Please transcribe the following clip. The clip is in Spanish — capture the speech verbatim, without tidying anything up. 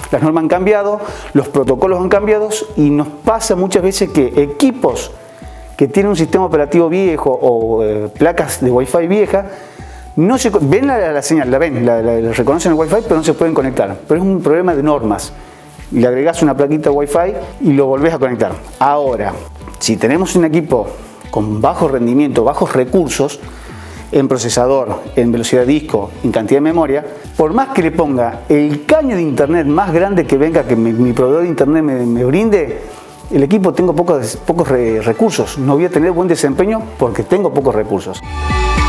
Las normas han cambiado, los protocolos han cambiado y nos pasa muchas veces que equipos que tienen un sistema operativo viejo o eh, placas de Wi-Fi vieja, no se, ven la, la señal, la ven, la, la, la reconocen el Wi-Fi, pero no se pueden conectar. Pero es un problema de normas. Le agregás una plaquita Wi-Fi y lo volvés a conectar. Ahora, si tenemos un equipo con bajo rendimiento, bajos recursos, en procesador, en velocidad de disco, en cantidad de memoria, por más que le ponga el caño de internet más grande que venga, que mi, mi proveedor de internet me, me brinde, el equipo tengo pocos, pocos re, recursos, no voy a tener buen desempeño porque tengo pocos recursos.